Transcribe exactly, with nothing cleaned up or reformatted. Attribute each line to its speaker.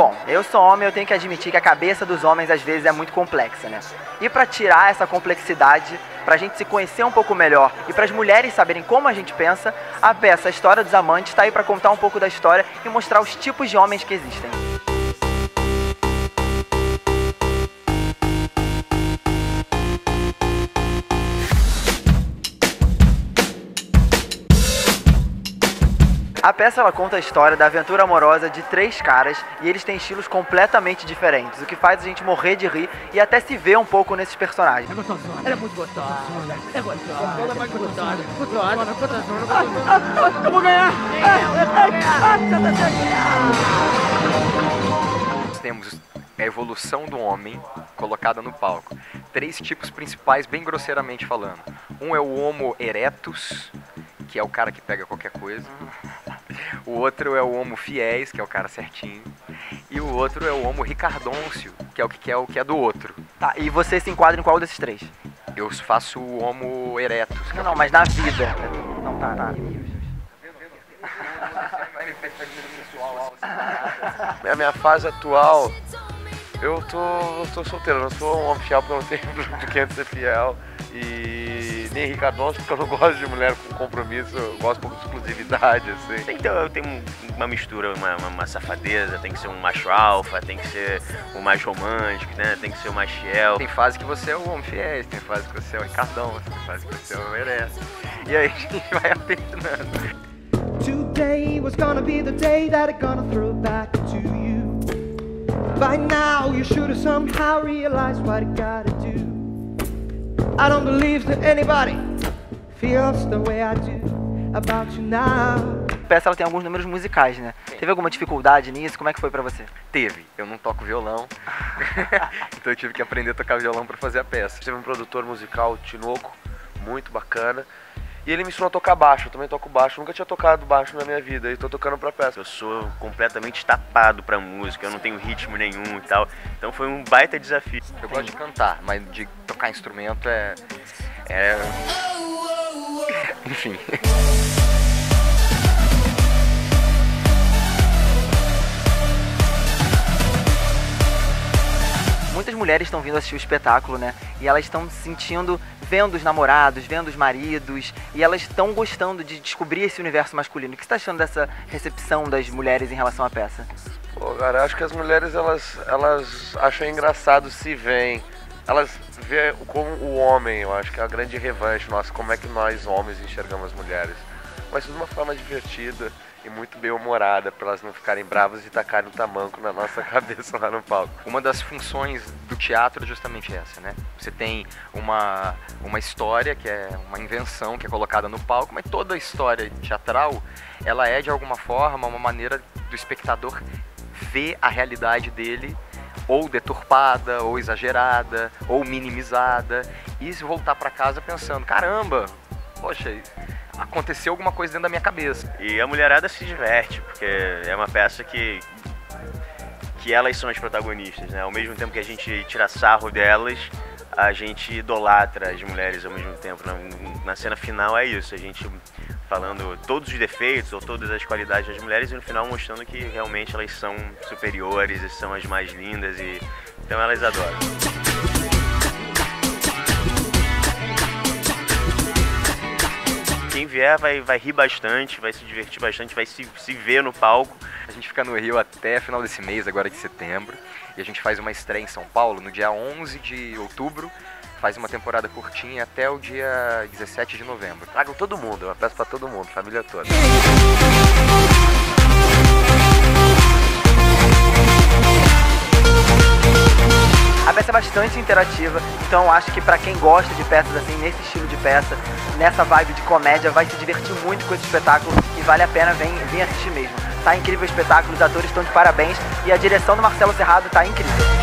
Speaker 1: Bom, eu sou homem, eu tenho que admitir que a cabeça dos homens às vezes é muito complexa, né? E pra tirar essa complexidade, pra gente se conhecer um pouco melhor e para as mulheres saberem como a gente pensa, a peça A História dos Amantes tá aí pra contar um pouco da história e mostrar os tipos de homens que existem. A peça ela conta a história da aventura amorosa de três caras e eles têm estilos completamente diferentes, o que faz a gente morrer de rir e até se ver um pouco nesses personagens.
Speaker 2: É gostosona, ela é muito gostosa, é gostosa, ela é mais gostosa, gostosa, gostosona, eu vou ganhar!
Speaker 3: Nós temos a evolução do homem colocada no palco. Três tipos principais, bem grosseiramente falando. Um é o Homo erectus, que é o cara que pega qualquer coisa. O outro é o Homo fiéis, que é o cara certinho. E o outro é o Homo ricardôncio, que é o que quer o que é do outro.
Speaker 1: Tá, e você se enquadra em qual desses três?
Speaker 3: Eu faço o Homo erectus.
Speaker 1: Não, não, mas na vida. Não, tá, tá.
Speaker 4: A minha fase atual, eu tô, eu tô solteiro, eu não sou um homem fiel porque eu não tenho porque ser fiel. E nem Ricardão, porque eu não gosto de mulher com compromisso, eu gosto um pouco de exclusividade, assim.
Speaker 5: Tem que ter, tem uma mistura, uma, uma, uma safadeza, tem que ser um macho alfa, tem que ser um mais romântico, né? Tem que ser um mais fiel.
Speaker 3: Tem fase que você é o homem fiéis, tem fase que você é o Ricardão, tem fase que você é o Ereto. E aí a gente vai alternando.
Speaker 6: Today was gonna be the day that I'm gonna throw back to you. By now you should have somehow realized what you gotta do. I don't believe that anybody feels the way I do about you now.
Speaker 1: A peça ela tem alguns números musicais, né? Teve alguma dificuldade nisso? Como é que foi pra você?
Speaker 3: Teve. Eu não toco violão, então eu tive que aprender a tocar violão pra fazer a peça.
Speaker 4: Teve um produtor musical, Tinoco, muito bacana. E ele me ensinou a tocar baixo, eu também toco baixo, nunca tinha tocado baixo na minha vida e tô tocando pra peça.
Speaker 5: Eu sou completamente tapado pra música, eu não tenho ritmo nenhum e tal, então foi um baita desafio.
Speaker 3: Eu gosto de cantar, mas de tocar instrumento é... é... enfim...
Speaker 1: Muitas mulheres estão vindo assistir o espetáculo, né? E elas estão se sentindo, vendo os namorados, vendo os maridos, e elas estão gostando de descobrir esse universo masculino. O que você está achando dessa recepção das mulheres em relação à peça?
Speaker 4: Pô, cara, acho que as mulheres, elas, elas acham engraçado se veem. Elas veem como o homem, eu acho que é a grande revanche nossa, como é que nós homens enxergamos as mulheres. Mas de uma forma divertida e muito bem humorada, para elas não ficarem bravas e tacarem um tamanco na nossa cabeça lá no palco.
Speaker 3: Uma das funções do teatro é justamente essa, né? Você tem uma, uma história, que é uma invenção, que é colocada no palco, mas toda a história teatral, ela é de alguma forma uma maneira do espectador ver a realidade dele ou deturpada, ou exagerada, ou minimizada, e se voltar para casa pensando, caramba, poxa, aconteceu alguma coisa dentro da minha cabeça.
Speaker 5: E a mulherada se diverte, porque é uma peça que, que elas são as protagonistas, né? Ao mesmo tempo que a gente tira sarro delas, a gente idolatra as mulheres ao mesmo tempo. Na, na cena final é isso, a gente falando todos os defeitos ou todas as qualidades das mulheres e no final mostrando que realmente elas são superiores e são as mais lindas, e então elas adoram. Quem vier vai, vai rir bastante, vai se divertir bastante, vai se, se ver no palco.
Speaker 3: A gente fica no Rio até final desse mês, agora de setembro, e a gente faz uma estreia em São Paulo no dia onze de outubro, faz uma temporada curtinha até o dia dezessete de novembro.
Speaker 4: Tragam todo mundo, é uma peça pra todo mundo, família toda.
Speaker 1: A peça é bastante interativa, então eu acho que pra quem gosta de peças assim, nesse estilo de peça, nessa vibe de comédia, vai se divertir muito com esse espetáculo e vale a pena vir, vir assistir mesmo. Tá incrível o espetáculo, os atores estão de parabéns e a direção do Marcelo Serrado tá incrível.